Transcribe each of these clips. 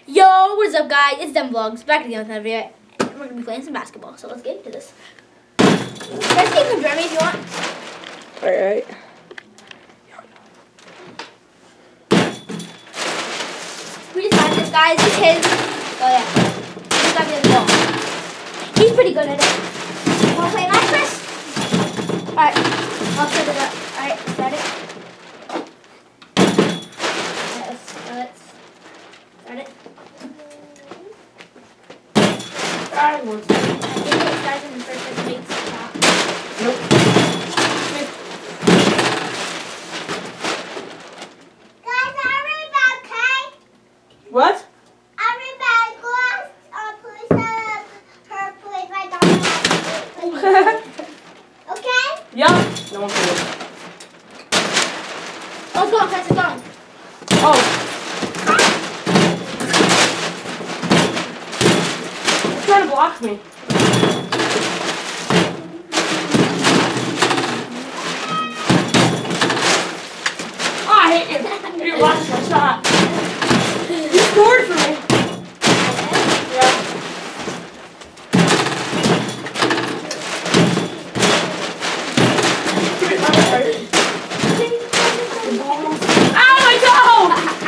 Yo, what's up guys? It's Dem Vlogs, back again with another video. And we're going to be playing some basketball, so let's get into this. You guys can even join me if you want. Alright. We just got this, guys. It's his. Oh yeah. He's got the other ball. He's pretty good at it. You want to play match, Chris? Alright. I'll set it up. Alright, start it. Let's start it. I think it starts in the first like big shot. Nope. Guys, everybody okay? What? Everybody go out, please, her place right down there. Okay? Yeah. No one can. Oh, it's gone, Chris, it's gone. Oh. It's trying to block me. Oh, I hate you. You blocked my shot. You scored for me. Yeah. Ow, my toe!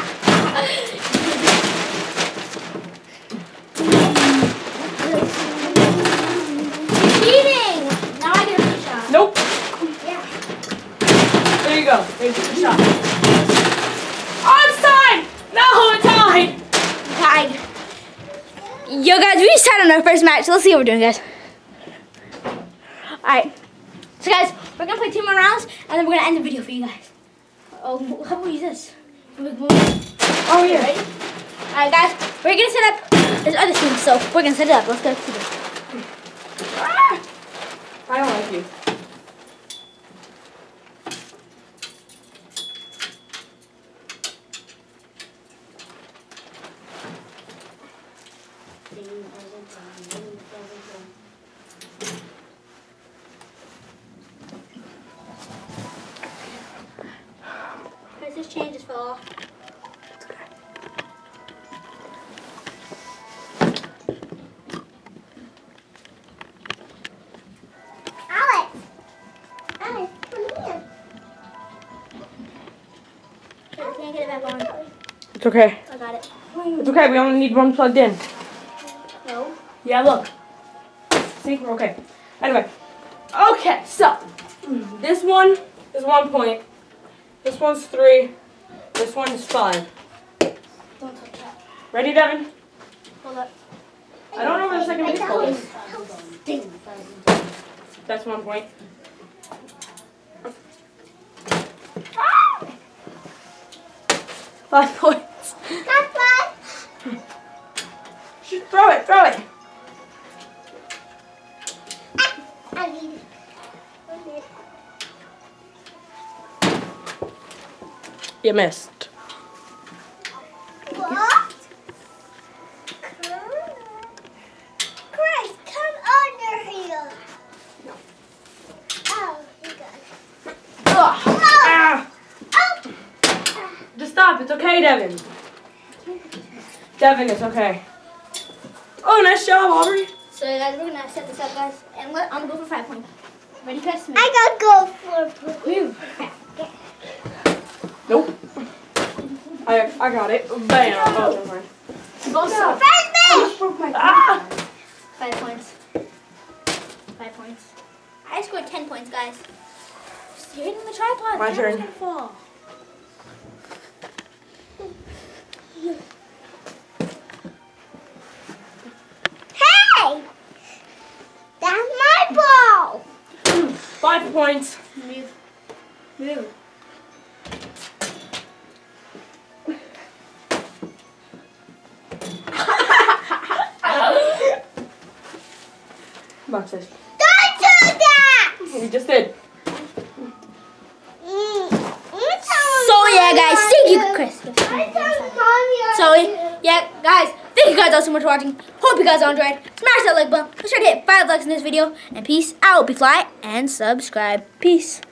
Cheating! Now I get a free shot. Nope. Yeah. There you go. There's your shot. Oh, it's tied! No, it's tied! Tied. Yo, guys, we just tied on our first match. So let's see what we're doing, guys. Alright. So, guys, we're going to play 2 more rounds, and then we're going to end the video for you guys. Oh, how about we use this? Oh, yeah. Ready? Alright, guys, we're going to set up this other team, so we're going to set it up. Let's go to this. Ah! I don't like you. Guys, this chain just fell off. Alex, come here. Can't get it back on. It's okay. I got it. It's okay. We only need one plugged in. No. Yeah, look. See? We're okay. Anyway. Okay, so. This one is 1 point. This one's 3. This one is 5. Don't touch that. Ready, Devin? Hold up. I don't know where the second baseball is. That's 1 point. Ah! 5 points. That's fine. Just throw it, throw it. I mean, You missed. what? Chris, come under here. No. Oh, you got it. Ah! Oh. Just stop. It's okay, Devin. Devin, it's okay. Oh, nice job, Aubrey. So, guys, we're going to set this up, guys. And I'm going to go for 5 points. Ready, Chris? I gotta go for Move. Nope. I got it. Bam. Oh, never mind. Both sides. First base. Ah! 5 points. 5 points. I scored 10 points, guys. You're hitting the tripod. My The turn. camera's gonna fall. Hey! That's my ball. 5 points. Move. Move. Come on, sis. Don't do that! You just did. So, yeah, guys, thank you, Chris. So, yeah, guys, thank you guys all so much for watching. Hope you guys all enjoyed. Smash that like button. Be sure to hit 5 likes in this video. And peace out. Be fly and subscribe. Peace.